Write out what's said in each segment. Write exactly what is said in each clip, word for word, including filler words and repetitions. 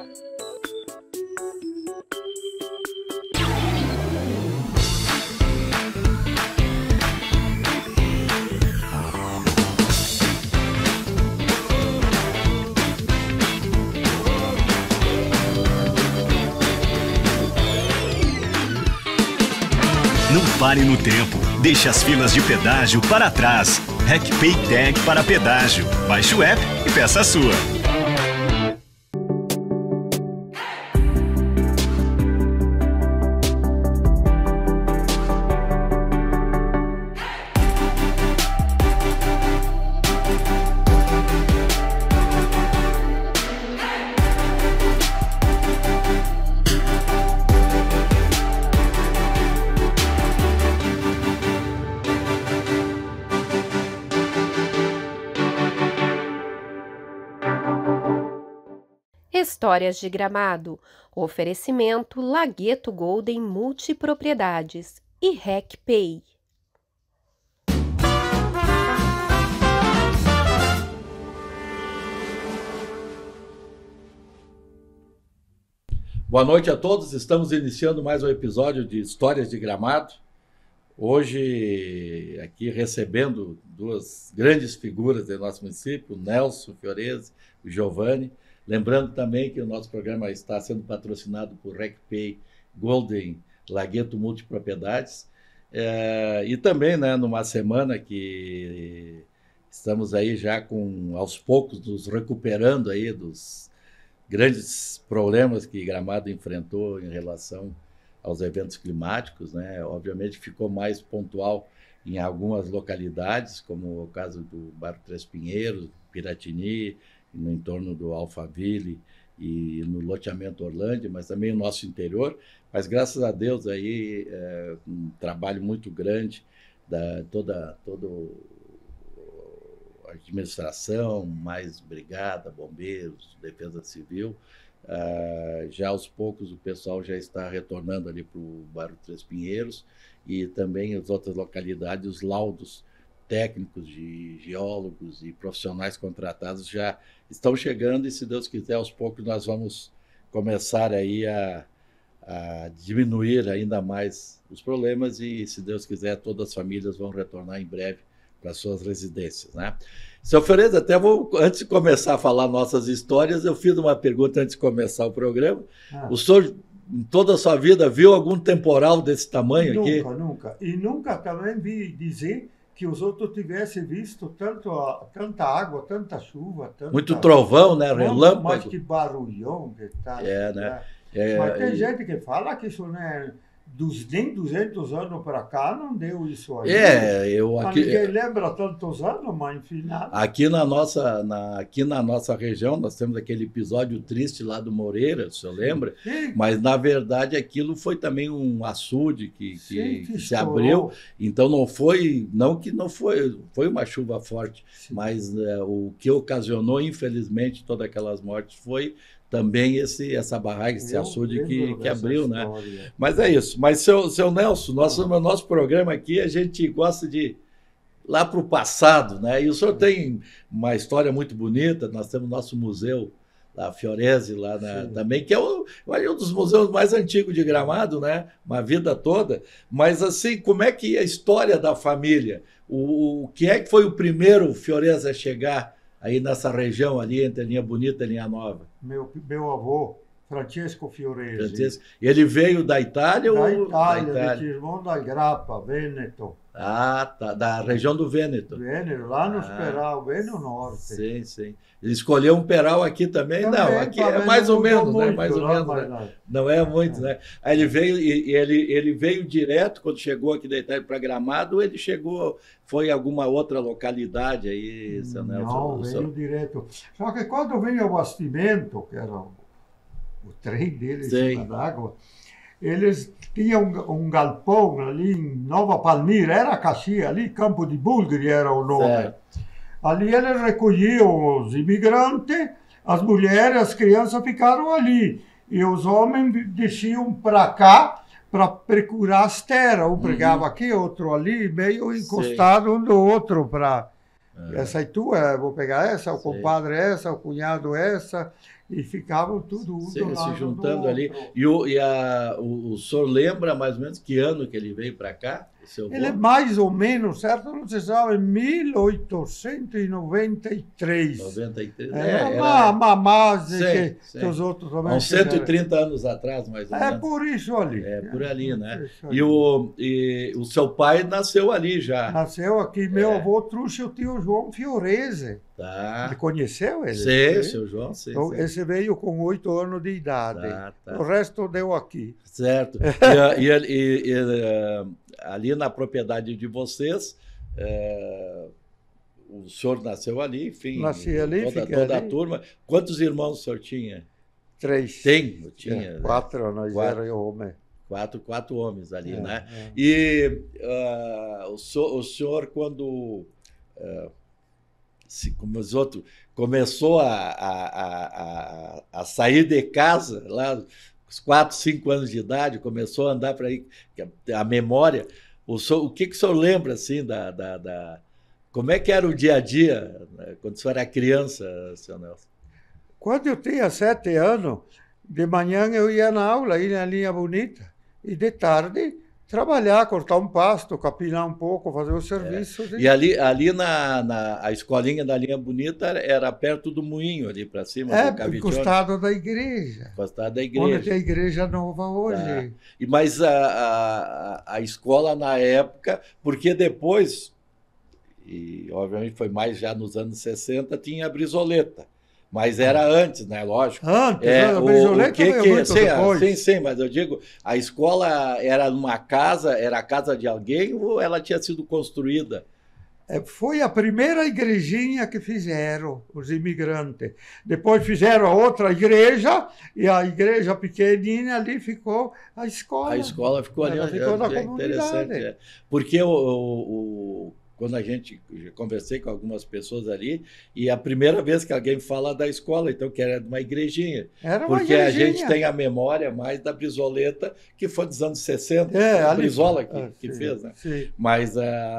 Não pare no tempo. Deixe as filas de pedágio para trás. RecPay Tag para pedágio. Baixe o app e peça a sua. Histórias de Gramado, oferecimento Lagueto Golden Multipropriedades e RecPay. Boa noite a todos, estamos iniciando mais um episódio de Histórias de Gramado. Hoje aqui recebendo duas grandes figuras do nosso município, o Nelson Fiorese e o Giovanni. Lembrando também que o nosso programa está sendo patrocinado por RecPay Golden Lagueto Multipropriedades. É, e também, né, numa semana que estamos aí já com, aos poucos, nos recuperando aí dos grandes problemas que Gramado enfrentou em relação aos eventos climáticos, né? Obviamente ficou mais pontual em algumas localidades, como o caso do Bairro Três Pinheiros, Piratini, no entorno do Alphaville e no loteamento Orlândia, mas também o nosso interior. Mas graças a Deus aí é, um trabalho muito grande da toda toda a administração, mais brigada, bombeiros, defesa civil. Ah, já aos poucos o pessoal já está retornando ali para o bairro Três Pinheiros e também as outras localidades, os laudos técnicos de geólogos e profissionais contratados já estão chegando e, se Deus quiser, aos poucos nós vamos começar aí a, a diminuir ainda mais os problemas e, se Deus quiser, todas as famílias vão retornar em breve para suas residências, né? Seu Fiorese, até vou, antes de começar a falar nossas histórias, eu fiz uma pergunta antes de começar o programa. Ah. O senhor, em toda a sua vida, viu algum temporal desse tamanho nunca, aqui? Nunca, nunca. E nunca também vi dizer que os outros tivessem visto tanto, tanta água, tanta chuva. Tanta... Muito trovão, né? Relâmpago. Mas que barulhão que tá. É, né? É, mas tem e... gente que fala que isso não é... Dos nem duzentos anos para cá não deu isso aí. É, eu aqui. Ninguém lembra tantos anos, mas enfim. Nada. Aqui na nossa, na, aqui na nossa região nós temos aquele episódio triste lá do Moreira, o senhor lembra? Sim. Mas na verdade aquilo foi também um açude que, que, Sim, que, que se abriu. Então não foi, não que não foi, foi uma chuva forte, Sim. mas é, o que ocasionou infelizmente todas aquelas mortes foi também esse, essa barragem, esse açude que, que abriu, né? Mas é isso. Mas, seu, seu Nelson, nosso, no nosso programa aqui, a gente gosta de ir lá para o passado, né? E o senhor tem uma história muito bonita, nós temos o nosso museu, lá, Fiorese, lá na, também, que é o, um dos museus mais antigos de Gramado, né? Uma vida toda. Mas, assim, como é que é a história da família? O, o que é que foi o primeiro Fiorese a chegar aí nessa região ali, entre a Linha Bonita e a Linha Nova? Meu, meu avô, Francesco Fiorese. Francesco. Ele veio da Itália da ou... Itália, da Itália, de Tirmão da Grappa, Vêneto. Ah, tá, da região do Vêneto. Vêneto, lá no ah, Peral, bem no norte. Sim, sim. Ele escolheu um Peral aqui também? também não, aqui é mais ou menos, muito, né? Mais ou menos, né? Não. não é muito, é. né? Aí ele veio, e ele, ele veio direto, quando chegou aqui da Itália para Gramado, ou ele chegou, foi em alguma outra localidade aí, seu Nelson? Não, veio seu... direto. Só que quando veio o bastimento, que era o, o trem dele em cima d'água, eles tinham um, um galpão ali em Nova Palmira, era Caxias, ali Campo de Bulgari era o nome. Certo. Ali eles recolhiam os imigrantes, as mulheres, as crianças ficaram ali. E os homens desciam para cá para procurar as terras. Um pregava uhum. aqui, outro ali, meio encostado Sim. um do outro para... É. Essa é tua, vou pegar essa, o Sim. compadre essa, o cunhado essa. e ficavam tudo um Sim, do lado se juntando do ali. outro. E, o, e a, o, o senhor lembra mais ou menos que ano que ele veio para cá? Seu Ele é avô? mais ou menos, certo? Não se sabe, mil oitocentos e noventa e três. noventa e três. É, É, era era, uma mais Sim, que, sim. que os outros também. há uns cento e fizeram. trinta anos atrás, mais ou É menos. por isso ali. É, por ali, né? Isso ali. E o, e o seu pai nasceu ali já. Nasceu aqui, meu É. avô trouxe o tio João Fiorese. Tá. Ele conheceu ele? Sei, Sim. seu João, sei. Então, sei. esse veio com oito anos de idade. Tá, tá. O resto deu aqui. Certo. E, a- e, a- e- e, eh, ali na propriedade de vocês, eh, o senhor nasceu ali, enfim. Nasci ali, toda, fiquei toda ali. a turma. Quantos irmãos o senhor tinha? Três. Tem? Eu tinha. É, né? quatro, nós Quatro. éramos homens. Quatro, quatro homens ali, É, né? é. E ah, o, senhor, o senhor, quando, ah, se, como os outros, começou a, a, a, a, a sair de casa, lá, os quatro, cinco anos de idade, começou a andar para aí, a, a memória, o, senhor, o que, que o senhor lembra, assim, da, da, da... Como é que era o dia a dia, né, quando o senhor era criança, senhor Nelson? Quando eu tinha sete anos, de manhã eu ia na aula, ia na Linha Bonita, e de tarde trabalhar, cortar um pasto, capinar um pouco, fazer o serviço. de- E ali, ali na, na a escolinha da Linha Bonita era, era perto do moinho, ali para cima, É, do Cavitione, encostado da igreja. encostado da Onde igreja. tem a igreja nova hoje. Tá. E, mas a, a, a escola na época, porque depois, e obviamente foi mais já nos anos sessenta, tinha a Brizoleta. Mas era antes, né? Lógico. Antes, É, a o, Brizoleta o que veio que muito sim, depois. sim, sim, mas eu digo, a escola era numa casa, era a casa de alguém ou ela tinha sido construída? É, foi a primeira igrejinha que fizeram os imigrantes. Depois fizeram a outra igreja, e a igreja pequenina ali ficou a escola. A escola ficou ali. Ela é- ficou na é interessante. comunidade. É. Porque o, o- o- quando a gente eu conversei com algumas pessoas ali, e a primeira vez que alguém fala da escola, então que era de uma igrejinha. Era uma Porque a igrejinha. gente tem a memória mais da Brizoleta, que foi dos anos sessenta, É, a ali- Brizola que, Ah, que sim, fez, né? sim. Mas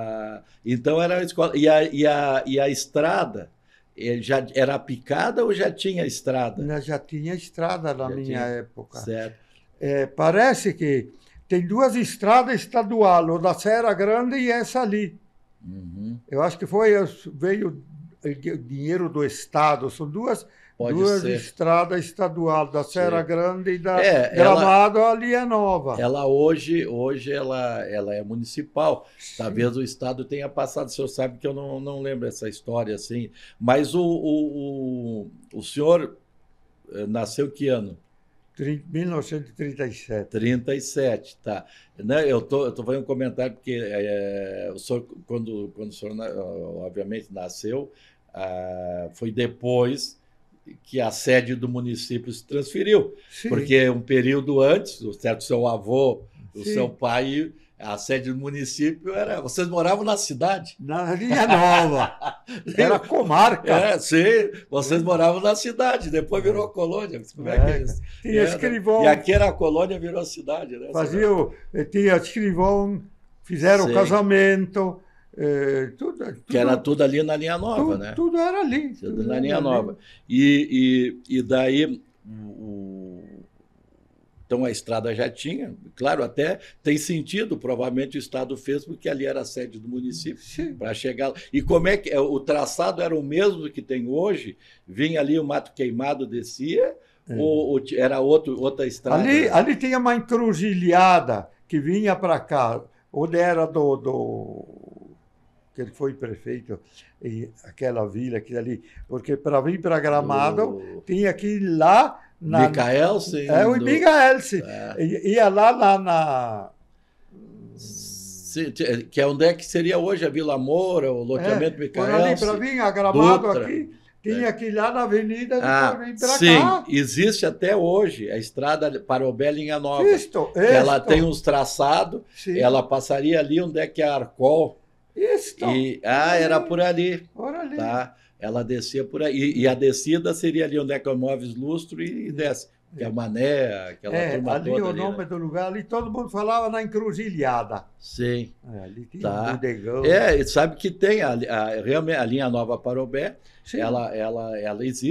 a então era a escola. E a, e a, e a estrada eh, já era picada ou já tinha estrada? Ainda já tinha estrada na Já minha tinha. época. Certo. É, parece que tem duas estradas estaduais, o da Serra Grande e essa ali. Uhum. Eu acho que foi, veio o dinheiro do Estado. São duas, Pode duas ser. estradas estaduais, da Serra Sim. Grande e da É, Gramado, ali é nova. Ela hoje, hoje ela, ela é municipal. Talvez o Estado tenha passado. O senhor sabe que eu não, não lembro essa história assim. Mas o, o, o, o senhor eh, nasceu que ano? Tri- mil novecentos e trinta e sete. trinta e sete, tá. Né, eu tô, eu tô fazendo um comentário porque eh, o senhor, quando, quando o senhor, na- obviamente, nasceu, ah, foi depois que a sede do município se transferiu. Sim. Porque um período antes, o certo seu avô, o Sim. seu pai, a sede do município era. Vocês moravam na cidade. Na Linha Nova. Era comarca. É, sim, vocês moravam na cidade, depois virou colônia. Como é, que É, eles- tinha é, escrivão. E aqui era a colônia, virou cidade, né? Fazia, o- tinha escrivão, fizeram Sim. o casamento, eh, tudo, tudo, Que era tudo ali na linha nova, tudo, né? tudo era ali. Tudo tudo na era linha ali. nova. E, e, e daí, o, o- então a estrada já tinha, claro, até tem sentido, provavelmente o Estado fez, porque ali era a sede do município, Sim. para chegar lá. E como é que, o traçado era o mesmo que tem hoje? Vinha ali o Mato Queimado, descia, ou, ou era outro, outra estrada? Ali, ali tinha uma encruzilhada que vinha para cá, onde era do, do que ele foi prefeito, e aquela vila que ali, porque para vir para Gramado Do tinha que ir lá na Micael, sim. é o do- Migaelce. É. I- Ia lá na, na Sim, que é onde é que seria hoje a Vila Moura, o loteamento é, por ali Micael. para vir a Gramado Dutra. aqui, tinha que ir lá na avenida e Ah, depois vir para sim, cá. existe até hoje a estrada Parobé Linha Nova. Isto, Ela isto. tem uns traçados, Sim. ela passaria ali onde é que é a Arcol. Isto. E, ah, era por ali, Por ali. tá? Ela descia por aí. E, e a descida seria ali onde é que é o Móveis Lustro e, e desce. Que é a Mané, aquela É, turma ali toda o ali, nome né? do lugar, ali todo mundo falava na encruzilhada. Sim. É, ali tinha Tá. um bodegão. É, e sabe que tem a, a, realmente a linha Nova Parobé, Sim. ela, ela, ela existe,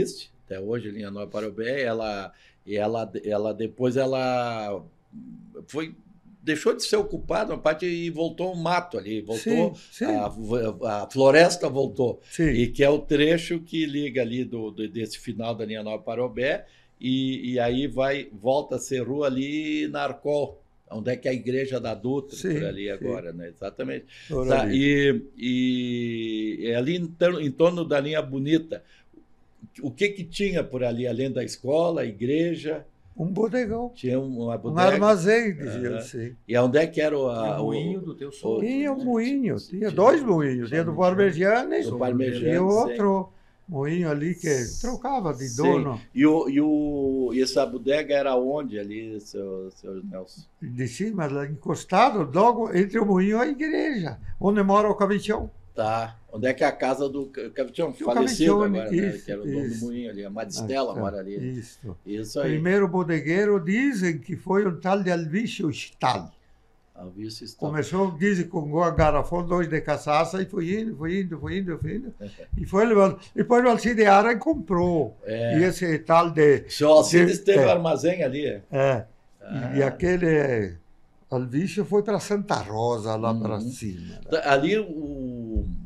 até hoje, linha Nova Parobé, ela, ela, ela depois ela foi, deixou de ser ocupada uma parte e voltou um mato ali, voltou, sim, sim. A, a floresta voltou, sim. E que é o trecho que liga ali do, do, desse final da linha Nova Parobé, e, e aí vai, volta a ser rua ali na Arcol, onde é que é a igreja da Dutra, sim, por ali sim. agora, né? Exatamente. Tá, e, e ali em, em torno da linha Bonita, o que que tinha por ali, além da escola, a igreja? Um bodegão. Tinha uma bodega. Um armazém, dizia assim. E onde é que era o... A, o moinho do teu sogro. Tinha um moinho, tinha, tinha dois moinhos. Tinha do Parmegiani e outro... moinho ali que trocava de dono. Sim. E, o, e, o, e essa bodega era onde ali, seu, seu Nelson? De cima, lá encostado, logo entre o moinho e a igreja, onde mora o Cavichão. Tá. Onde é que é a casa do Cavichão? Falecido agora, isso, né? Que era o dono isso. do moinho ali. A Maristela mora ali. Isso. Isso aí. Primeiro bodegueiro dizem que foi um tal de Alvício Stahl. Alvício Stahl. Começou, dizem, com um garrafão, dois de cachaça, e foi indo, foi indo, foi indo, foi indo. E foi levando. Depois o Alcides Ara comprou. É. E esse tal de... O senhor Alcides teve um armazém ali. É. é. Ah. E aquele Alvício foi para Santa Rosa, lá uhum. para cima. Né? Ali, o...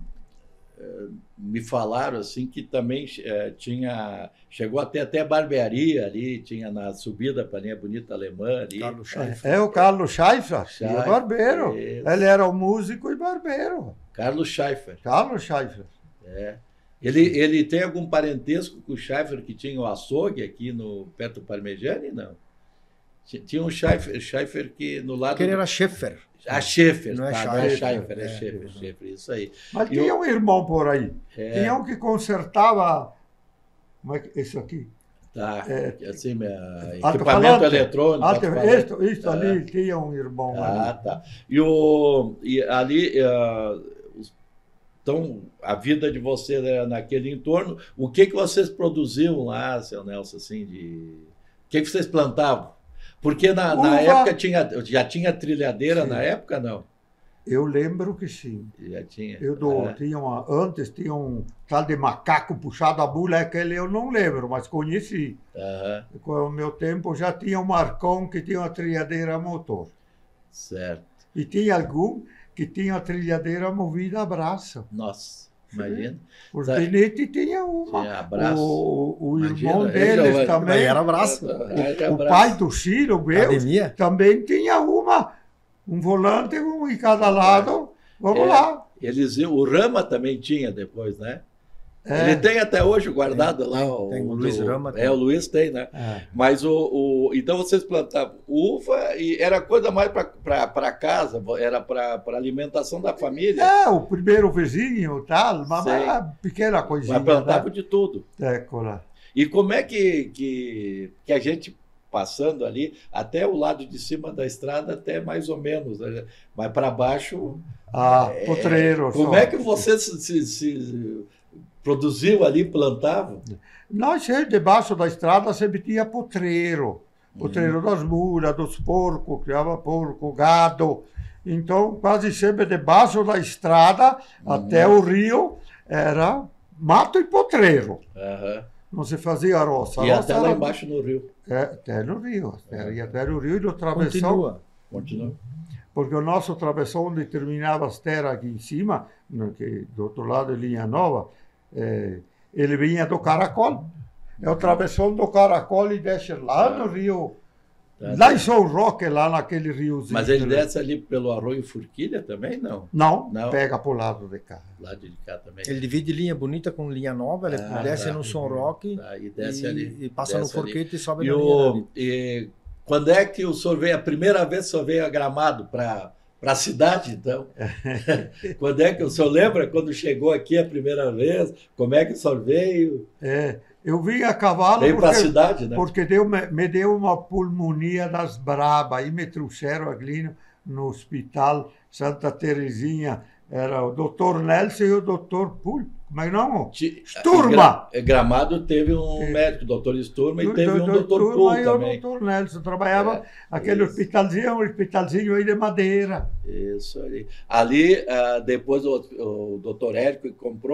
me falaram assim que também é, tinha, chegou até até barbearia ali, tinha na subida para a linha Bonita Alemã ali. Carlos Schaeffer. É, é o Carlos Schaeffer, Schaeffer é barbeiro. Isso. Ele era o músico e barbeiro. Carlos Schaeffer. Carlos Schaeffer. É. Ele, ele tem algum parentesco com o Schaeffer que tinha o açougue aqui no, perto do Parmegiani? Não. Tinha um Schaeffer, Schaeffer que no lado... Porque ele era Schaeffer. A Schaeffer, não é tá, Schaeffer, não é Schaeffer, é, é Schaeffer, é, Schaeffer, isso aí. Mas e tinha o... um irmão por aí. É. Tinha um que consertava. Como é que isso aqui? Tá, é, assim, minha... equipamento eletrônico. Alto, isso, isso ah. ali tinha um irmão. Ah, ali. tá. E, o, e ali, uh, então, a vida de você né, naquele entorno, o que, que vocês produziam lá, seu Nelson, assim, de... O que, que vocês plantavam? Porque na, na época tinha, já tinha trilhadeira, sim. Na época não? Eu lembro que sim. Já tinha. Eu do, é. tinha uma, antes tinha um tal de macaco puxado a bula, aquele eu não lembro, mas conheci. Uhum. Com o meu tempo já tinha um Marcon que tinha uma trilhadeira a motor. Certo. E tinha algum que tinha a trilhadeira movida a braço. Nossa. Imagina. O Tenente tinha uma. Tinha abraço. O, o Imagina, irmão deles eu, também. Era abraço. O, o pai do Ciro, meu, Academia? também tinha uma. Um volante, um em cada lado. Vamos é, lá. Eles, o Rama também tinha depois, né? É. Ele tem até hoje guardado tem, lá. Tem, o, tem o Luiz do, Rama. É, tem. O Luiz tem, né? É. Mas o, o. Então vocês plantavam uva e era coisa mais para casa, era para alimentação da família. É, o primeiro vizinho tal, mas uma pequena coisinha. Mas plantavam, né? De tudo. É, cola. E como é que, que, que a gente, passando ali, até o lado de cima da estrada, até mais ou menos, né? Mas para baixo. Ah, é, potreiro. Como só. É que vocês se, se, se produziu ali, plantavam? Nós, debaixo da estrada, sempre tinha potreiro. Potreiro uhum. das mulas, dos porcos, criava porco, gado. Então, quase sempre debaixo da estrada, uhum. até o rio, era mato e potreiro. Uhum. Não se fazia roça. E roça até lá era... embaixo no rio. É, até no rio. Uhum. E até no rio e no travessão. Continua. Continua. Porque o nosso travessão, onde terminava as terras aqui em cima, que, do outro lado de Linha Nova, é, ele vinha do Caracol. É o travessão do Caracol e desce lá no rio, tá, lá tá. Em São Roque, lá naquele riozinho. Mas ele desce ali pelo Arroio Forquilha também, não? Não, não. Pega para o lado de cá. Lado de cá também. Ele divide Linha Bonita com Linha Nova, ele ah, desce tá. no São Roque tá, e, desce e, ali, e passa desce no Forquete e sobe e na o, linha e quando é que o senhor veio, a primeira vez que o senhor veio a Gramado para a cidade, então? Quando é que o senhor lembra quando chegou aqui a primeira vez? Como é que o senhor veio? É, eu vim a cavalo veio porque, para a cidade, né? Porque deu, me deu uma pulmonia das braba, e me trouxeram ali no, no hospital Santa Terezinha, era o doutor Nelson e o doutor Pul. Mas não, Sturma. Em Gramado teve um é. médico, doutor Sturma, e teve do, um doutor Pul também. E o doutor Nelson trabalhava é, aquele isso. hospitalzinho, um hospitalzinho aí de madeira. Isso ali. Ali, uh, depois o, o doutor Érico comprou,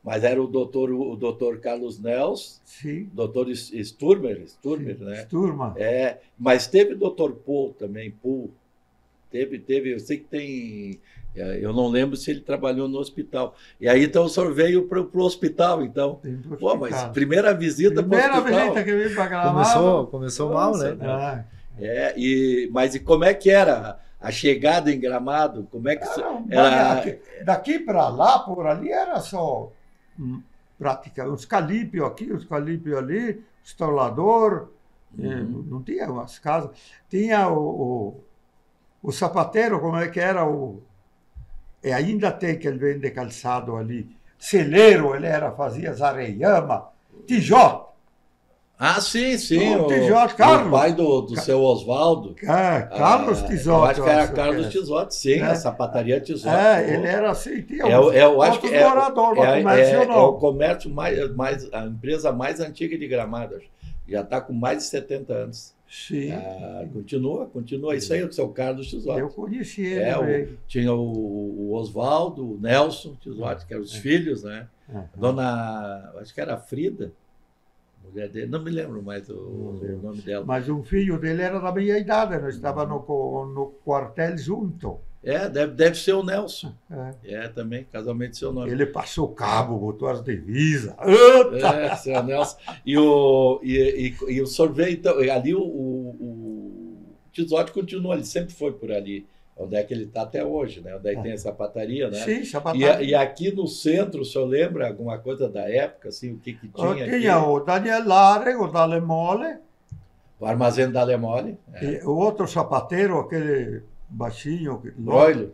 Mas era o doutor, o doutor Carlos Nels, Sim. doutor Sturmer, Sturmer, né? Sturman. É, mas teve o doutor Pohl também, Pohl. Teve, teve, eu sei que tem... Eu não lembro se ele trabalhou no hospital. E aí, então, o senhor veio para o hospital, então. Pô, mas primeira visita para o hospital. Primeira visita que veio para Gramado. Começou, começou Nossa, mal, né? né? É, e, mas e como é que era a chegada em Gramado? Como é que... Era, era... Daqui, daqui para lá, por ali, era só prática. Os calípios aqui, os calípios ali, estoulador, uhum. Não tinha umas casas. Tinha o, o, o sapateiro, como é que era o... E ainda tem que ele vende calçado ali. Celeiro, ele era, fazia zareiama, tijolo. Ah, sim, sim. O, o Tijote, Carlos. O pai do, do seu Oswaldo. É, Carlos ah, Tijote. Eu acho que era Carlos Tijote, sim, é. A sapataria Tijote. É, ele era assim, tinha é, uns, é, eu acho que é, morador, é, comércio é, não. É o comércio mais, mais, a empresa mais antiga de Gramado. Já está com mais de setenta anos. Sim. Ah, continua, continua. Isso aí, o seu Carlos Tijote. Eu conheci ele. É, o, tinha o, o Oswaldo, o Nelson Tijote, que eram os é. filhos, né? Uhum. Dona, acho que era Frida, mulher dele, não me lembro mais o, o nome dela. Mas um filho dele era da minha idade, nós estávamos no, no quartel junto. É, deve, deve ser o Nelson. É. é, também, casamento do seu nome. Ele passou cabo, botou as divisas. É, seu Nelson. E o, e, e, e o sorvete, então, ali o, o, o Tijote continua, ele sempre foi por ali. Onde é que ele está até hoje, né? Onde é que tem a sapataria, né? Sim, sapataria. E, e aqui no centro, o senhor lembra alguma coisa da época, assim, o que, que tinha? Eu tinha aqui? O Daniel Lare, o Dalemole. O armazém da Dalemole. É. E o outro sapateiro, aquele baixinho. Broilo.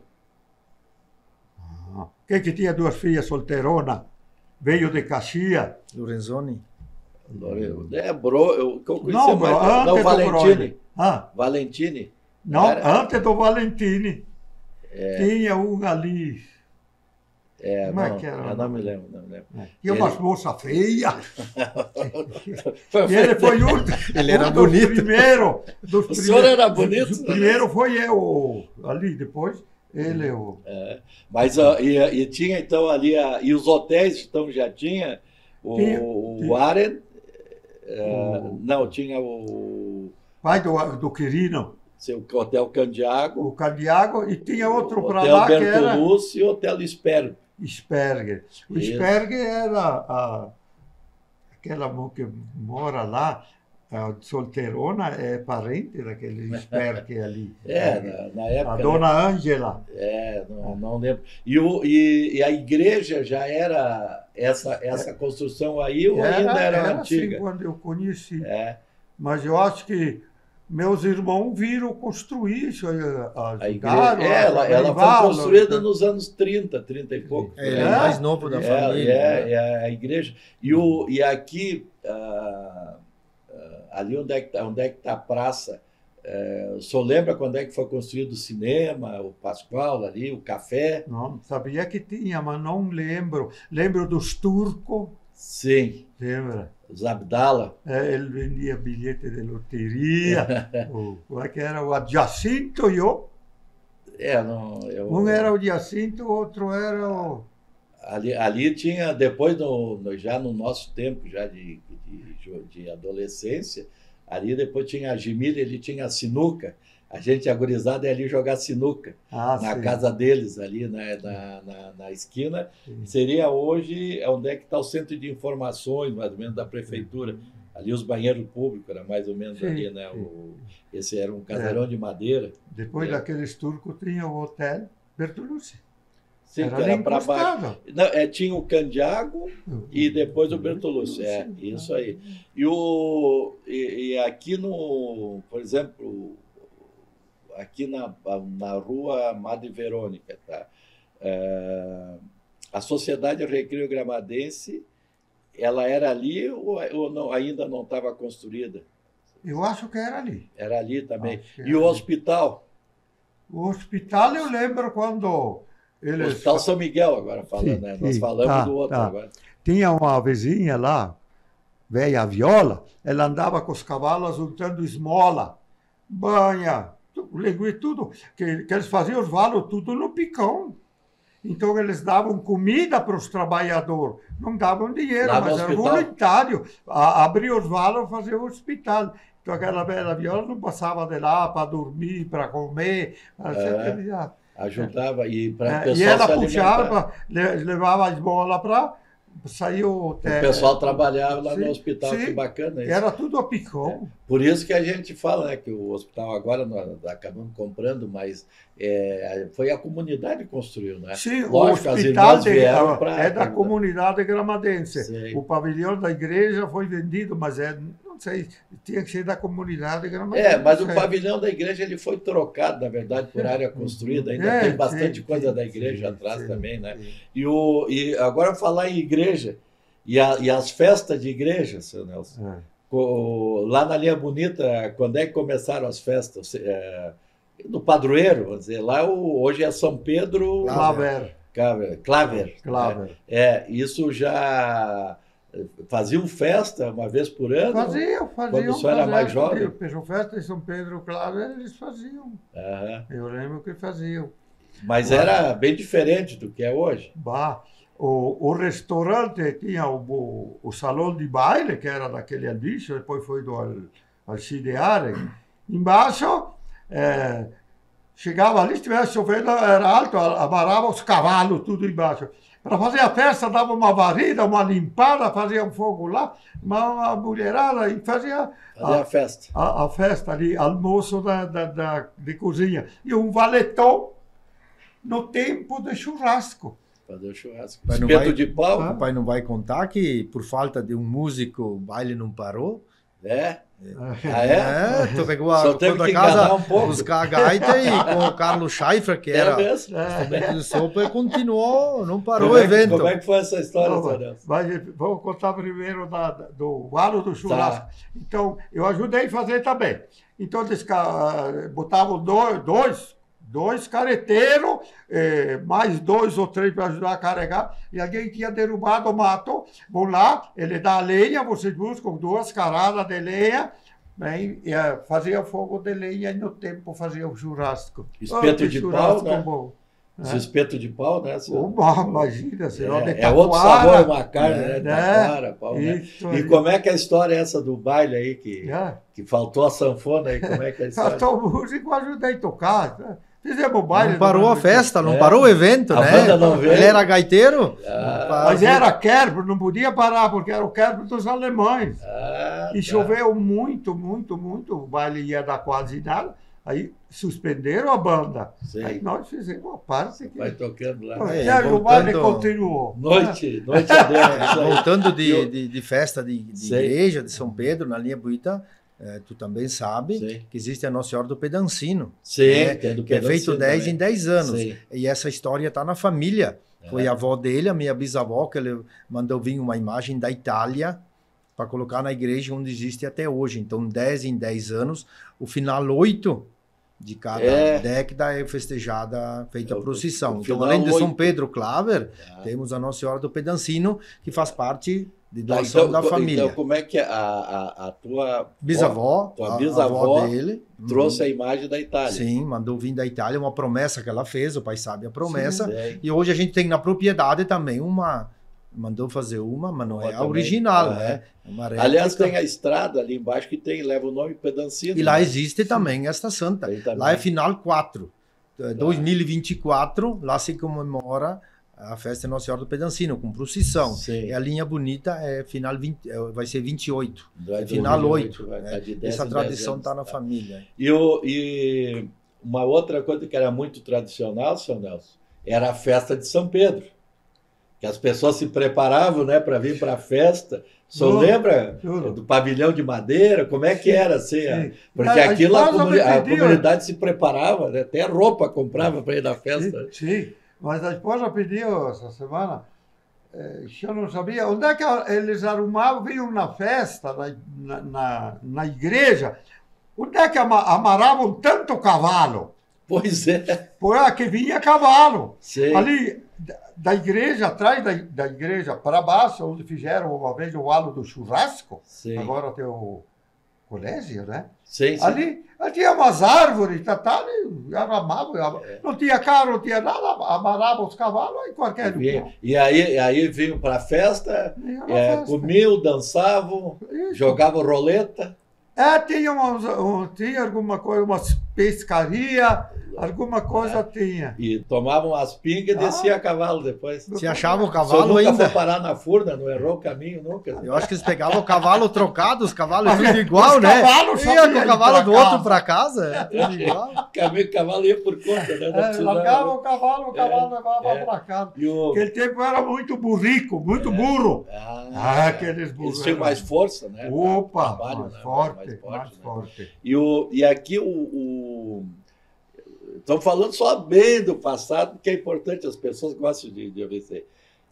Ah, que que tinha duas filhas solteirona, veio de Caxias. Lorenzoni. É, bro, eu, eu conheci não, mais. Bro, não, Valentini. Ah. Valentini. Não, Era... antes do Valentini. É. Tinha um ali. É, Como não, é que era? Eu não me lembro, não me lembro. É. Tinha umas moças feias. ele foi um, ele era um bonito. Dos primeiro, dos o primeiros, senhor era bonito? O primeiro foi eu, ali, depois ele. O... É, mas uh, e, e tinha então ali, a, e os hotéis então já tinha o, tinha, o tinha. Waren, uh, o... não, tinha o... Pai do, do Quirino. Seu Hotel Candiago. O Candiago, e tinha outro para lá que era... Hotel Bertolucci e Hotel Sperger. Sperger. O Isso. Sperger era a, aquela que mora lá, a solteirona, é parente daquele Sperger ali. É, na, na época... A dona Ângela. É, não, não lembro. E, o, e, e a igreja já era essa, essa construção aí ou era, ainda era, era antiga? Assim, quando eu conheci. É. Mas eu acho que meus irmãos viram construir isso, ajudaram. A igreja, é, ela, ela foi construída nos anos trinta, trinta e pouco. É, ele é mais novo da é, família. É, é, é a igreja. E, o, e aqui, uh, uh, ali onde é que está onde é que tá a praça, uh, o senhor lembra quando é que foi construído o cinema, o Pascoal ali, o café? Não, sabia que tinha, mas não lembro. Lembro dos turcos. Sim. Lembra? Os Abdala. É, ele vendia bilhete de loteria. o, como é que era? O Jacinto e o... É, não... Eu, um era o Jacinto, o outro era o... Ali, ali tinha, depois, no, no, já no nosso tempo já de, de, de adolescência, ali depois tinha a Gemília, ele tinha a sinuca. A gente, agorizada, ia ali jogar sinuca, ah, na sim. casa deles, ali né, na, na, na esquina. Sim. Seria hoje, onde é que está o centro de informações, mais ou menos, da prefeitura. Ali os banheiros públicos, era mais ou menos sim, ali, né? O, esse era um casarão é. de madeira. Depois é. daqueles turcos tinha o Hotel Bertolucci. Sim, era, era para baixo. Não, é, tinha o Candiago e depois o Bertolucci. É, isso aí. E, o, e, e aqui no, por exemplo... aqui na, na rua Madre Verônica, tá? É, a Sociedade Recreio Gramadense, ela era ali ou, ou não, ainda não estava construída? Eu acho que era ali. Era ali também. E o ali. Hospital? O hospital eu lembro quando... Eles... O Hospital São Miguel, agora falando, sim, né? Nós sim, falamos tá, do outro tá. agora. Tinha uma vizinha lá, velha Viola, ela andava com os cavalos juntando esmola, banha, linguiça, tudo, que, que eles faziam os valos tudo no picão. Então eles davam comida para os trabalhadores, não davam dinheiro, Lá no mas era hospital? voluntário. A, abrir os valos e fazer o hospital. Então aquela velha viola não passava de lá para dormir, para comer. É. Ajudava e para o é, pessoal E ela se puxava, levava as bolas para sair o... O pessoal trabalhava lá sim, no hospital, sim, que bacana isso. Era tudo a picão. É. Por isso que a gente fala, né, que o hospital agora nós acabamos comprando, mas é, foi a comunidade que construiu, né? Sim, lógico, o hospital de, vieram pra, é da pra... comunidade gramadense. Sim. O pavilhão da igreja foi vendido, mas é... Não sei, tinha que ser da comunidade gramadense. É, mas o pavilhão da igreja ele foi trocado, na verdade, por área construída. Ainda é, tem bastante sim, coisa sim, da igreja sim, atrás sim, também, né? Sim. E, o, e agora falar em igreja, e, a, e as festas de igreja, seu Nelson, é. o, lá na Linha Bonita, quando é que começaram as festas? É, do padroeiro, vamos dizer, lá o, hoje é São Pedro... Claver. Claver. Claver. Claver. É, é, isso já... Faziam festa uma vez por ano? Faziam, faziam. Quando o senhor era mais jovem? Fechou festa em São Pedro, claro, eles faziam. Uhum. Eu lembro que faziam. Mas bah, era bem diferente do que é hoje? Bah, o, o restaurante tinha o, o, o salão de baile, que era daquele Albicho, depois foi do Al, Alcideare. Embaixo, é, chegava ali, se estivesse chovendo, era alto, amarrava os cavalos tudo embaixo. Para fazer a festa, dava uma varrida, uma limpada, fazia um fogo lá, uma mulherada e fazia, fazia a, a festa. A, a festa ali, almoço da, da, da, de cozinha. E um valetão no tempo de churrasco. Fazer o churrasco. Pai Espeto vai, de pau. O pai não vai contar que, por falta de um músico, o baile não parou? É? Ah, é? É, tu pegou a, Só teve que casa, um pouco. buscar a gaita e com o Carlos Schaeffer, que é era mesmo? instrumento de sopa, e continuou, não parou como o evento. É, como é que foi essa história, não, mas, Vamos contar primeiro da, do valo do churrasco. Tá. Então, eu ajudei a fazer também. Então, eles botavam dois, dois, dois carreteiros, eh, mais dois ou três para ajudar a carregar, e alguém tinha derrubado o mato. Vão lá, ele dá a lenha, vocês buscam duas caradas de lenha, né, e, e fazia fogo de lenha e no tempo fazia o churrasco. Espeto oh, de pau, né? Bom. Esse espeto de pau, né? Uma, imagina, senhor, é, de é outro sabor, uma carne, é, né? De né? taquara, pau, né? E como é que é a história essa do baile aí, que, é. que faltou a sanfona aí, como é que é a história? Faltou o músico, ajudei a tocar, né? Fizemos baile. Não parou a festa, não é. parou o evento, a né? Banda não veio. Ele era gaiteiro? Ah, mas era Kerber, não podia parar, porque era o Kerber dos alemães. Ah, e tá. choveu muito, muito, muito, o baile ia dar quase nada. Aí suspenderam a banda. Sim. Aí nós fizemos uma parte. Que... Vai tocando lá. É, é, voltando... O baile continuou. Noite, noite dentro. É, voltando de, de, de festa de, de igreja de São Pedro, na linha Bonita, é, tu também sabe Sim. que existe a Nossa Senhora do Pedancino. Sim, né, que é, do que é feito dez também. em dez anos. Sim. E essa história está na família. É. Foi a avó dele, a minha bisavó, que ele mandou vir uma imagem da Itália para colocar na igreja onde existe até hoje. Então, dez em dez anos, o final oito de cada é. década é festejada, feita é, a procissão. Então, além de São Pedro Claver, é. temos a Nossa Senhora do Pedancino, que faz parte de doação então, da família. Então, como é que a, a, a tua bisavó, tua bisavó a avó dele, trouxe uhum. a imagem da Itália? Sim, mandou vir da Itália, uma promessa que ela fez, o pai sabe a promessa. Sim, e hoje a gente tem na propriedade também uma... Mandou fazer uma, mas não é a original, né? Uma Aliás, tem a estrada ali embaixo que tem, leva o nome Pedancino. E lá né? existe também esta santa. Lá é final quatro. Tá. dois mil e vinte e quatro, lá se comemora a festa Nossa Senhora do Pedancino, com procissão. Sim. E a linha bonita é final vinte, vai ser vinte e oito. Vai é final oito. Vai né? de Essa tradição está na tá. família. E, o, e uma outra coisa que era muito tradicional, seu Nelson, era a festa de São Pedro. Que as pessoas se preparavam, né, para vir para a festa. O senhor lembra juro. do pavilhão de madeira? Como é que sim, era assim? Sim. Porque a, aquilo a, comuni a comunidade se preparava, né? Até roupa comprava para ir na festa. Sim, sim, mas a esposa pediu essa semana, eh, eu não sabia, onde é que eles arrumavam, vinham na festa, na, na, na igreja, onde é que amarravam tanto cavalo? Pois é. Por que vinha cavalo. Sim. Ali... Da igreja, atrás da, da igreja, para baixo, onde fizeram uma vez o halo do churrasco, Sim. agora tem o colégio, né? Sim, sim. Ali, ali tinha umas árvores, tá, tá, ali, arramava, é. Não tinha carro, não tinha nada, amarrava os cavalos em qualquer lugar. E aí, aí vinham para a festa, é, festa, comiam, dançavam, isso. Jogavam roleta. É, tinha, umas, um, tinha alguma coisa, umas pescaria, alguma coisa é. Tinha. E tomavam as pingas e descia ah. a cavalo depois. Você achava o cavalo nunca ainda? Foi parar na furna, não errou o caminho nunca. Eu acho que eles pegavam o cavalo trocado, os cavalos tudo igual, né? Cavalos ia com o cavalo do outro para casa, é tudo igual. O cavalo ia por conta, né? É, largava o cavalo, o cavalo é, levava é. Para casa. O... Aquele tempo era muito burrico, muito é. Burro. Ah, ah, aqueles burros. Eles tinham mais força, né? Opa, trabalho, mais, né? Forte, mais forte, mais né? forte. E, o, e aqui o... o... Estamos falando só bem do passado, porque é importante, as pessoas gostam de, de obedecer.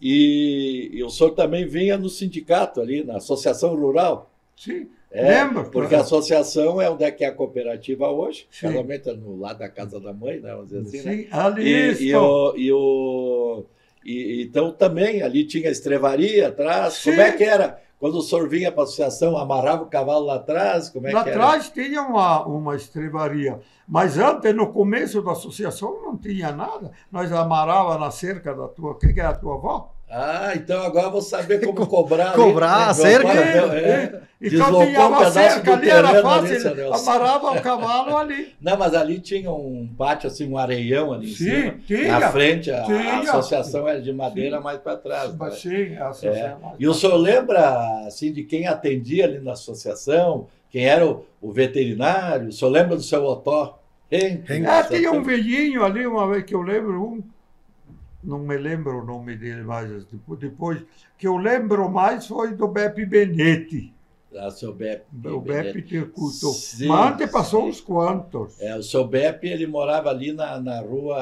E, e o senhor também vinha no sindicato ali, na Associação Rural. Sim, é, lembro. Porque a associação é onde é que é a cooperativa hoje, realmente é no lado da casa da mãe, né, vamos dizer assim. Sim, né? ali e, e, o, e, o, e Então também ali tinha estrevaria atrás. Sim. Como é que era? Quando o senhor vinha para a associação, amarrava o cavalo lá atrás? Como é lá que era? atrás tinha uma, uma estrevaria, mas antes, no começo da associação, não tinha nada. Nós amarrava na cerca da tua... O que, que é a tua avó? Ah, então agora eu vou saber como cobrar. Cobrar a cerca? É, é. Então tinha uma um cerca ali, era fácil, ali, amarrava o cavalo ali. Não, mas ali tinha um pátio, assim, um areião ali em sim, cima. Tinha, na frente, a, tinha. a associação era de madeira, sim. Mais para trás. Mas, sim, a associação. É. E o senhor lembra, assim, de quem atendia ali na associação? Quem era o, o veterinário? O senhor lembra do seu Otó? Quem? É, tinha um velhinho ali, uma vez que eu lembro, um... Não me lembro o nome dele mais. Depois, que eu lembro mais foi do Beppe Benetti. Ah, seu Beppe. O Beppe Tercuto. Mas antes passou uns quantos. É, o seu Beppe, ele morava ali na, na rua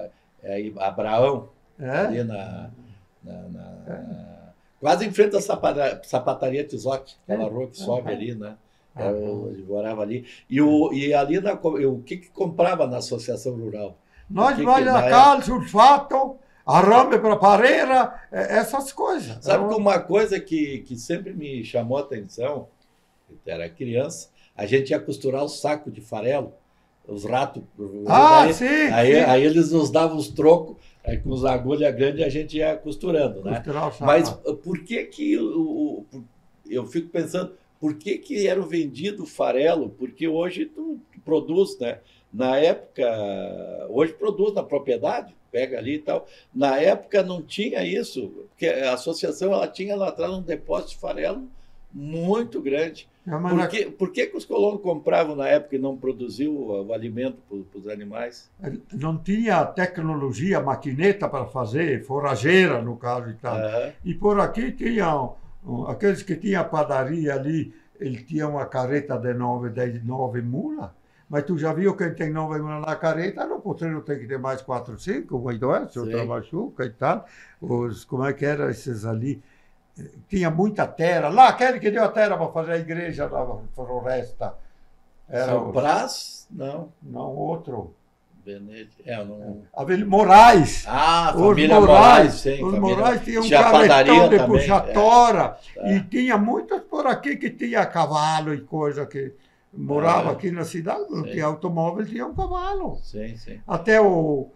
é, Abraão. É? Ali na... na, na é. Quase em frente à sapataria, sapataria Tizoc, aquela é. Rua que sobe ah, ali, né? Ah, é, ele morava ali. E, o, e ali, na, o que, que comprava na Associação Rural? Nós vamos na cal, sulfato, arame para pareira, essas coisas. Sabe que uma coisa que, que sempre me chamou a atenção, eu era criança, a gente ia costurar o saco de farelo, os ratos. Ah, aí, sim, aí, sim. Aí eles nos davam os trocos, aí com os agulhas grandes a gente ia costurando, né? Mas por que que, o, o, eu fico pensando, por que que era vendido farelo? Porque hoje tu, tu produz, né? Na época, hoje produz na propriedade, pega ali e tal. Na época não tinha isso, porque a associação ela tinha lá atrás um depósito de farelo muito grande. É, por, que, por que que os colonos compravam na época e não produziam o, o alimento para os animais? Não tinha tecnologia, maquineta para fazer, forrageira no caso e tal. Uhum. E por aqui tinham, aqueles que tinham padaria ali, ele tinha uma carreta de nove, dez, nove mulas. Mas tu já viu quem tem nove mulas na carreta, no potreiro tem que ter mais quatro, cinco, oito, outra machuca e tal. Os, como é que era esses ali? Tinha muita terra. Lá, aquele que deu a terra para fazer a igreja na floresta. Era o Brás? Não. Não, outro. Benete. É, não... Abel Moraes. Ah, família Moraes, Moraes sim. Os família... Moraes tinham um carretão de puxatora. É. E tinha muitos por aqui que tinha cavalo e coisa que... Morava é. Aqui na cidade, não sim. Tinha automóvel, tinha um cavalo. Sim, sim. Até o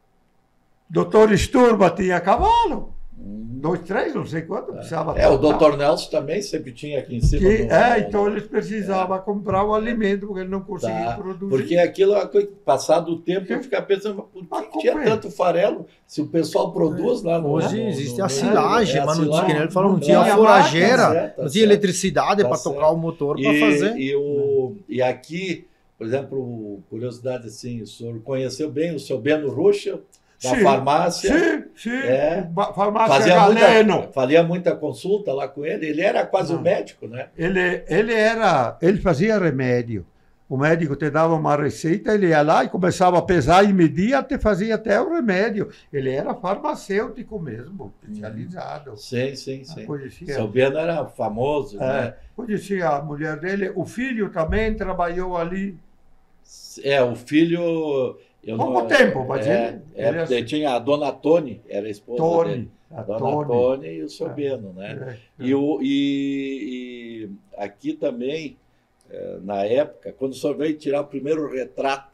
doutor Sturba tinha cavalo. Hum. Dois, três, não sei quanto, precisava. É, o doutor Nelson também sempre tinha aqui em cima. Que, do, é, então eles precisavam é. Comprar o alimento, porque ele não conseguia tá. Produzir. Porque aquilo, passado o tempo, eu ficava pensando, por que, que tinha tanto farelo? Se o pessoal produz é. Lá no... Hoje no, existe no, a silagem, é, mas a não tinha, ele falou, não, não tinha é, forageira, tá certo, não tinha eletricidade tá para tocar o motor para fazer. E, o, e aqui, por exemplo, curiosidade assim, o senhor conheceu bem o seu Beno Ruschel, da sim, farmácia. Sim, sim. É, farmácia fazia Galeno. Muita, fazia muita consulta lá com ele. Ele era quase um médico, né? Ele, ele era, ele fazia remédio. O médico te dava uma receita, ele ia lá e começava a pesar e medir, até fazia até o remédio. Ele era farmacêutico mesmo, especializado. Hum. Sim, sim, sim. Conhecia. Seu Beno era famoso, é, né? Conhecia a mulher dele. O filho também trabalhou ali. É, o filho... Eu Pouco não, tempo, mas é, ele... ele é, tinha a dona Tony, era a esposa Tony, dele. A dona Tony. Tony e o seu é, Beno, né? É, é. E, o, e, e aqui também, na época, quando o senhor veio tirar o primeiro retrato,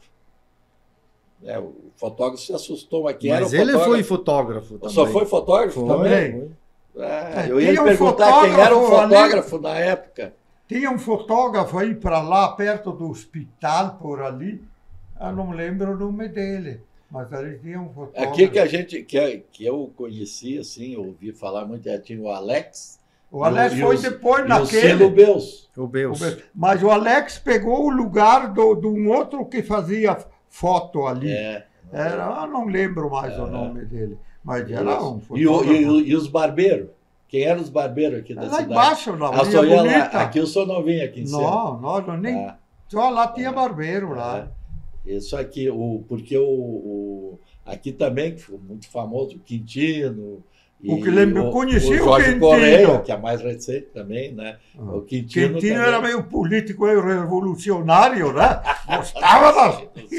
né, o fotógrafo se assustou, mas quem Mas era o ele fotógrafo? foi fotógrafo também. O senhor foi fotógrafo Foi. também? Ah, eu ia lhe Tinha um perguntar quem era o fotógrafo fotógrafo na época. Tinha um fotógrafo aí para lá, perto do hospital, por ali. Eu não lembro o nome dele, mas ali tinha um fotógrafo. Aqui que a gente, que, que eu conheci, assim, ouvi falar muito, tinha o Alex. O Alex e foi os, depois e naquele. o Selo Beus. O Beus. Mas o Alex pegou o lugar do, de um outro que fazia foto ali. É. Era, eu não lembro mais é. o nome dele, mas era um e, o, e, o, e os barbeiros? Quem eram os barbeiros aqui da lá cidade? Embaixo, na ah, só ia lá. Aqui o senhor não vinha aqui em cima? Não, não, não nem. Ah. Só lá tinha barbeiro é. lá. Isso aqui, o, porque o, o, aqui também foi muito famoso, o Quintino. O que lembro, conhecia o, o Jorge Quintino. Correia, que é mais recente também, né? Ah. O Quintino, Quintino era meio político revolucionário, né? Gostava da...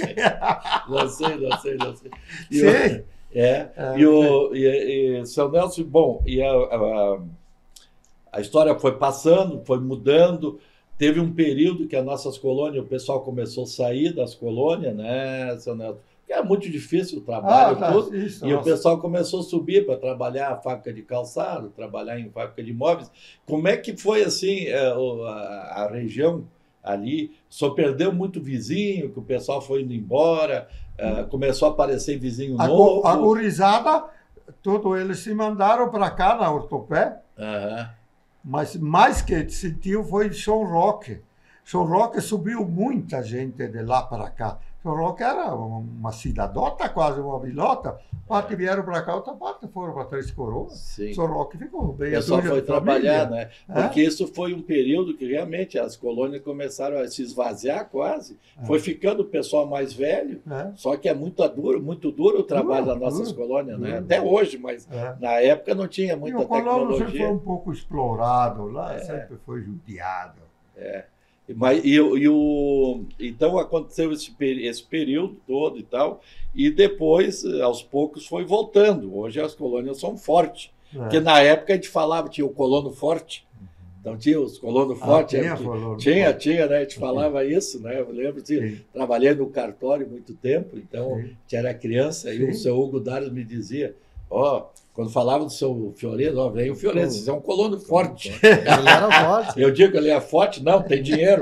Não sei, não sei, não sei. E Sim. O, é, é, e o e, e, seu Nelson, bom, e a, a, a história foi passando, foi mudando. Teve um período que as nossas colônias, o pessoal começou a sair das colônias, né, seu Nelson? Que era muito difícil o trabalho, ah, tudo, isso, e nossa. O pessoal começou a subir para trabalhar a fábrica de calçado, trabalhar em fábrica de móveis. Como é que foi, assim, a, a região ali? Só perdeu muito vizinho, que o pessoal foi indo embora, hum. começou a aparecer vizinho a, novo. A gurizada, todos eles se mandaram para cá, na Ortopé, uhum. mas mais que sentiu foi São Roque. São Roque subiu muita gente de lá para cá. São Roque era uma cidadota, quase uma vilota. Parte é. vieram para cá, outra parte foram para Três Coroas. Sim. São Roque ficou bem. O pessoal foi trabalhar, né? É? Porque isso foi um período que realmente as colônias começaram a se esvaziar quase. É. Foi ficando o pessoal mais velho. É. Só que é muito duro, muito duro o trabalho duro, das nossas duro, colônias, duro. né? Até hoje, mas é. na época não tinha muita e o tecnologia. sempre foi um pouco explorado lá, é. sempre foi judiado. É. Mas, e, e o, então aconteceu esse, esse período todo e tal, e depois, aos poucos, foi voltando. Hoje as colônias são fortes, é. porque na época a gente falava, tinha o colono forte, então tinha os colonos ah, fortes. Tinha, que, colono tinha, forte. tinha, né? A gente falava isso, né? Eu lembro, assim, trabalhei no cartório muito tempo, então a gente era criança, Sim. e o seu Hugo Dares me dizia, ó... Oh, quando falava do seu Fioreso, ó, vem o Fioreso, você é um colono forte. Ele era forte. Eu digo que ele é forte, não, tem dinheiro.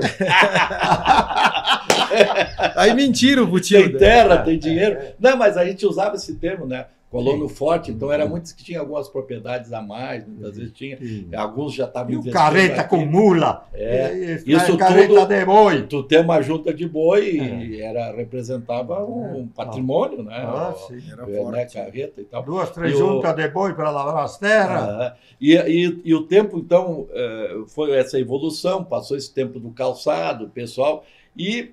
Aí mentiram, Butinho. Tem terra, tem dinheiro. Não, mas a gente usava esse termo, né? Colono Sim. forte, então era muitos que tinham algumas propriedades a mais, muitas vezes tinha, Sim. alguns já estavam investindo. Carreta aqui. Com mula. É, isso carreta tudo, de boi. Tu tem uma junta de boi é. era, representava um, um patrimônio, né? Ah, sim. Era né? forte. Carreta e tal. Duas, três juntas de boi para lavrar as terras. Ah, e, e, e o tempo, então, foi essa evolução, passou esse tempo do calçado, pessoal, e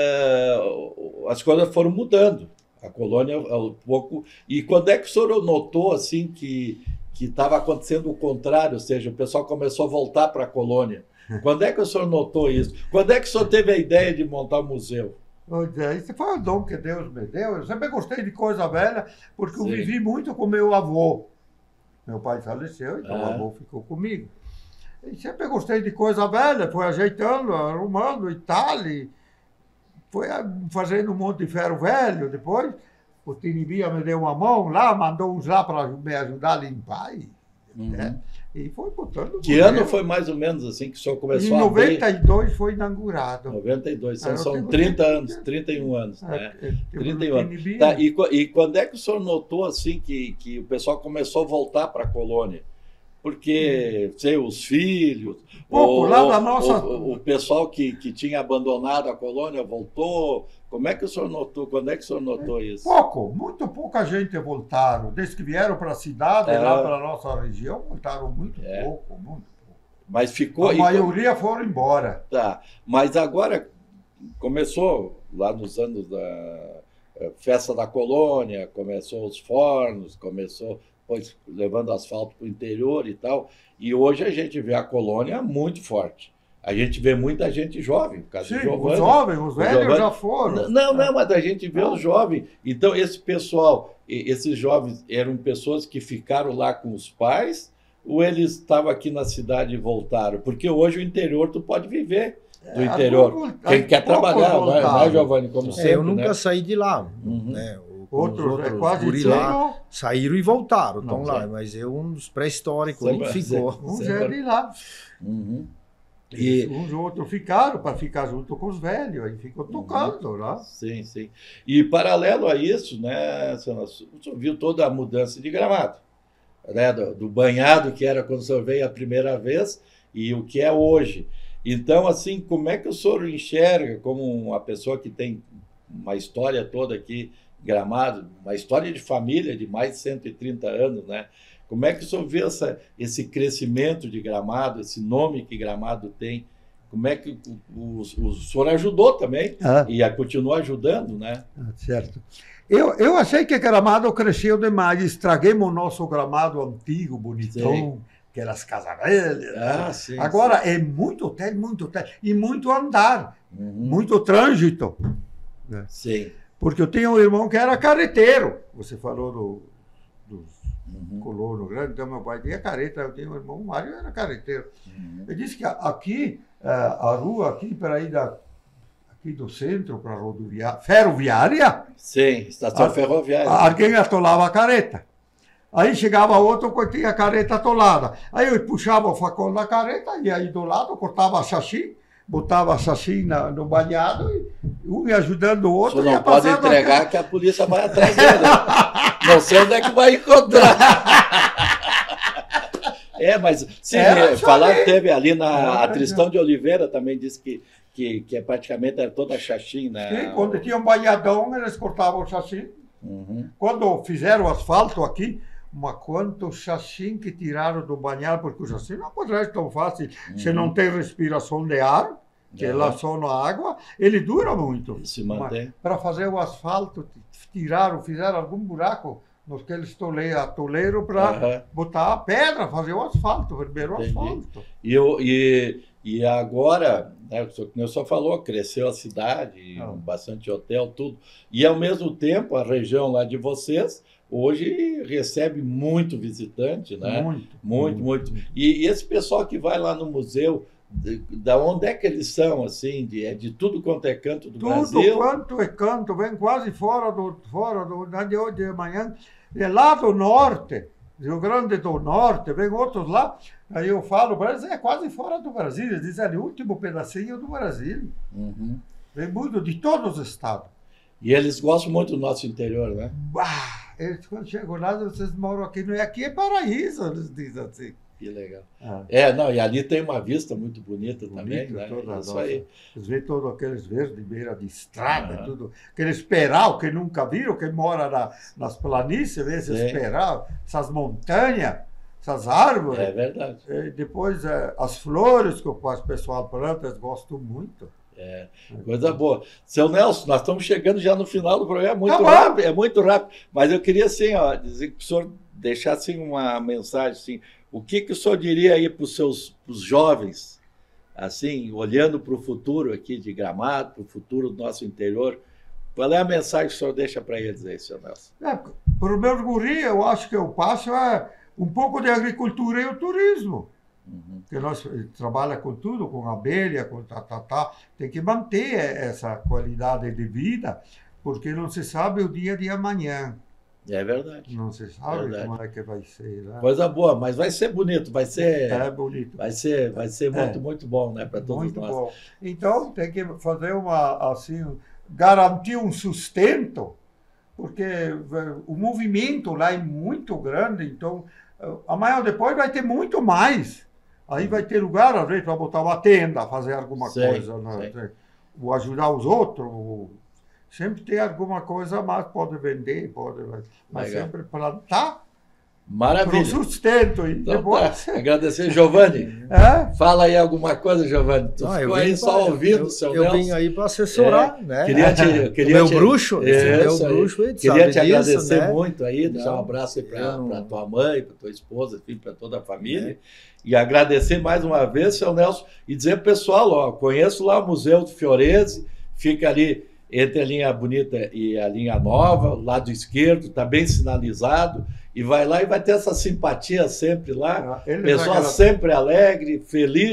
uh, as coisas foram mudando. A colônia, um pouco... E quando é que o senhor notou, assim, que que estava acontecendo o contrário, ou seja, o pessoal começou a voltar para a colônia? Quando é que o senhor notou isso? Quando é que o senhor teve a ideia de montar um museu? Isso foi o dom que Deus me deu. Eu sempre gostei de coisa velha, porque Sim. eu vivi muito com meu avô. Meu pai faleceu, então ah. o avô ficou comigo. E sempre gostei de coisa velha, foi ajeitando, arrumando e tal, e foi fazendo um monte de ferro velho. Depois, o Tinibia me deu uma mão lá, mandou uns lá para me ajudar a limpar. E, uhum. né? e foi botando. Que ano foi mais ou menos assim que o senhor começou a abrir? Em noventa e dois foi inaugurado. noventa e dois, são, são trinta anos, trinta e um anos. Né? É, trinta e um anos. Tá, e, e quando é que o senhor notou assim que, que o pessoal começou a voltar para a colônia? Porque, sei, os filhos, Pouco, o, lá da nossa... o, o pessoal que, que tinha abandonado a colônia voltou. Como é que o senhor notou? Quando é que o senhor notou isso? Pouco, muito pouca gente voltaram. Desde que vieram para a cidade, é. lá para a nossa região, voltaram muito é. pouco, muito pouco. Mas ficou... A maioria foram embora. Tá, mas agora começou lá nos anos da festa da colônia, começou os fornos, começou... Depois levando asfalto para o interior e tal. E hoje a gente vê a colônia muito forte. A gente vê muita gente jovem. Caso Sim, Giovani, os jovens, os velhos Giovani, já foram. Não, não, mas a gente vê ah. os jovens. Então, esse pessoal, esses jovens eram pessoas que ficaram lá com os pais ou eles estavam aqui na cidade e voltaram? Porque hoje o interior tu pode viver do interior. Pouco, Quem quer trabalhar, né, né, Giovanni? Como é, sempre, eu nunca né? saí de lá. Uhum. Né? Outros, outros é quase guri zero. lá saíram e voltaram, estão Não, lá. sim. Mas eu, um dos pré-históricos, Sempre- ali ficou. Uns Sempre- é de lá. Uhum. E, Uns outros ficaram para ficar junto com os velhos, aí ficam tocando lá. sim, sim. E paralelo a isso, né, senhor, o senhor viu toda a mudança de Gramado, né, do, do banhado que era quando o senhor veio a primeira vez e o que é hoje. Então, assim, como é que o senhor enxerga como uma pessoa que tem uma história toda aqui em Gramado, uma história de família de mais de cento e trinta anos, né? Como é que o senhor vê essa, esse crescimento de Gramado, esse nome que Gramado tem? Como é que o, o, o senhor ajudou também Ah. e a, continua ajudando, né? Ah, certo. Eu, eu achei que Gramado cresceu demais. Estraguemos o nosso Gramado antigo, bonitão, Sim. que era as casas velhas. Ah, né? sim, Agora é muito hotel, muito hotel. E muito andar, Uhum. muito trânsito. Sim. Porque eu tinha um irmão que era carreteiro. Você falou do, dos Uhum. colonos grandes, então meu pai tinha carreta, eu tinha um irmão, o Mário era carreteiro. Uhum. Eu disse que aqui, eh, a rua aqui para ir da, aqui do centro para a rodoviária, ferroviária, Sim, estação Ah, ferroviária. alguém atolava a carreta. Aí chegava outro que tinha a carreta atolada. Aí eu puxava o facão da carreta e aí do lado cortava a chassi, botava a chassi na, no banhado e um ia ajudando o O outro. senhor ia não pode passando entregar que a polícia vai atrás dele. Não sei onde é que vai encontrar. É, mas sim, Era falar chassi. teve ali na Era a Tristão de Oliveira também disse que, que, que é praticamente era toda chachim, né? Sim, quando tinha um banhadão, eles cortavam o chassi. Uhum. Quando fizeram o asfalto aqui, mas quanto chassi que tiraram do banhado, porque o chassi não apodrece tão fácil, se não tem respiração de ar, que é Uhum. lá só na água, ele dura muito. Se mantém. Para fazer o asfalto, tiraram, fizeram algum buraco nos que eles toleiram para Uhum. botar a pedra, fazer o asfalto, primeiro o Entendi. asfalto. E, eu- e, e agora, né, o senhor, como o senhor falou, cresceu a cidade, Não. bastante hotel, tudo. E ao mesmo tempo, a região lá de vocês, hoje recebe muito visitante, né? Muito. Muito, muito. E, e esse pessoal que vai lá no museu, de- da onde é que eles são, assim? De, é de tudo quanto é canto do Tudo Brasil? quanto é canto, vem quase fora do, fora do, não é de hoje de manhã, é lá do norte, Rio Grande do Norte, vem outros lá, aí eu falo, Brasil é quase fora do Brasil, eles dizem, é o último pedacinho do Brasil, Uhum. vem muito de todos os estados. E eles gostam muito do nosso interior, né? Bah, eles quando chegam lá, vocês moram aqui, não é aqui, é paraíso, eles dizem assim. Que legal. Ah, É, não, e ali tem uma vista muito bonita também, bonito, né? toda a Isso nossa- aí. Vocês veem todos aqueles verdes, beira de estrada, Aham. tudo. Aqueles peral que nunca viram, que mora na, nas planícies, vê esses Sim. peral, essas montanhas, essas árvores. É verdade. E depois eh, as flores que o pessoal planta, eles gostam muito. É, coisa boa. Seu Nelson, nós estamos chegando já no final do programa, é muito Tá bom. rápido, é muito rápido. Mas eu queria, assim, ó, dizer que o senhor deixasse assim, uma mensagem, assim, o que, que o senhor diria aí para os seus pros jovens, assim, olhando para o futuro aqui de Gramado, para o futuro do nosso interior, qual é a mensagem que o senhor deixa para eles aí, seu Nelson? É, para o meu guri, eu acho que eu passo é um pouco de agricultura e o turismo. Uhum. Que nós eh, trabalha com tudo, com abelha, com tá, tá, tá. Tem que manter essa qualidade de vida, porque não se sabe o dia de amanhã. É verdade. Não se sabe Verdade. como é que vai ser. Né? Coisa boa, mas vai ser bonito, vai ser, É bonito. vai ser, vai ser muito, É. muito bom, né, para todos Muito nós. bom. Então, tem que fazer uma, assim, garantir um sustento, porque eh, o movimento lá é muito grande, então, eh, amanhã ou depois vai ter muito mais. Aí vai ter lugar, às vezes, para botar uma tenda, fazer alguma Sim, coisa, né? sim. Ou ajudar os outros. ou- Sempre tem alguma coisa a mais, pode vender, pode, mas Legal. sempre plantar para o Maravilha. sustento. E Então, depois, tá. Agradecer, Giovanni. é, Fala aí alguma coisa, Giovanni. Tu Ah, ficou vim aí pra- só ouvindo, eu, seu eu Nelson. vim aí para assessorar, né? Queria te, eu O queria meu te, bruxo, esse É, meu isso aí. bruxo, ele Queria sabe te disso, agradecer né? muito aí, deixar um Não, abraço aí para eu não- a tua mãe, para tua esposa, para toda a família. E agradecer mais uma vez, seu Nelson, e dizer pro pessoal, ó, conheço lá o Museu do Fiorese, fica ali entre a linha bonita e a linha nova, lado esquerdo, está bem sinalizado, e vai lá e vai ter essa simpatia sempre lá. eles Pessoal agradecem. sempre alegre, feliz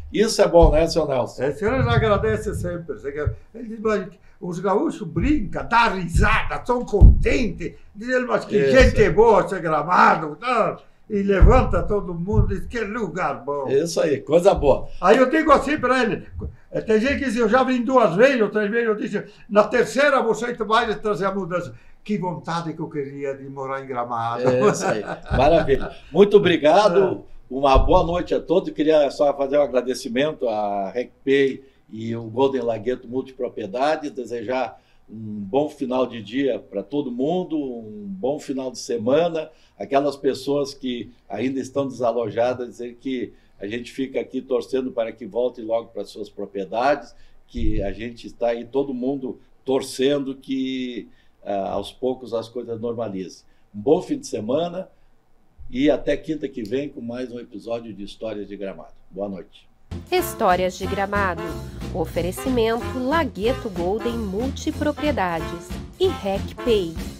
Isso é bom, né, seu Nelson? É, o senhor agradece sempre. Ele diz, mas os gaúchos brincam, dão risada, são contentes. Dizem, mas que Isso. gente boa esse Gramado. Tá? E levanta todo mundo e diz, que lugar bom. Isso aí, coisa boa. Aí eu digo assim para ele, tem gente que diz, eu já vim duas vezes ou três vezes, eu disse, na terceira você vai trazer a mudança. Que vontade que eu queria de morar em Gramado. É isso aí, maravilha. Muito obrigado, uma boa noite a todos. Eu queria só fazer um agradecimento à RecPay e o Golden Lagueto Multipropriedades, desejar um bom final de dia para todo mundo, um bom final de semana. Aquelas pessoas que ainda estão desalojadas, dizer que a gente fica aqui torcendo para que voltem logo para suas propriedades, que a gente está aí, todo mundo torcendo que ah, aos poucos as coisas normalizem. Um bom fim de semana e até quinta que vem com mais um episódio de Histórias de Gramado. Boa noite. Histórias de Gramado. Oferecimento Lagueto Golden Multipropriedades e RecPay.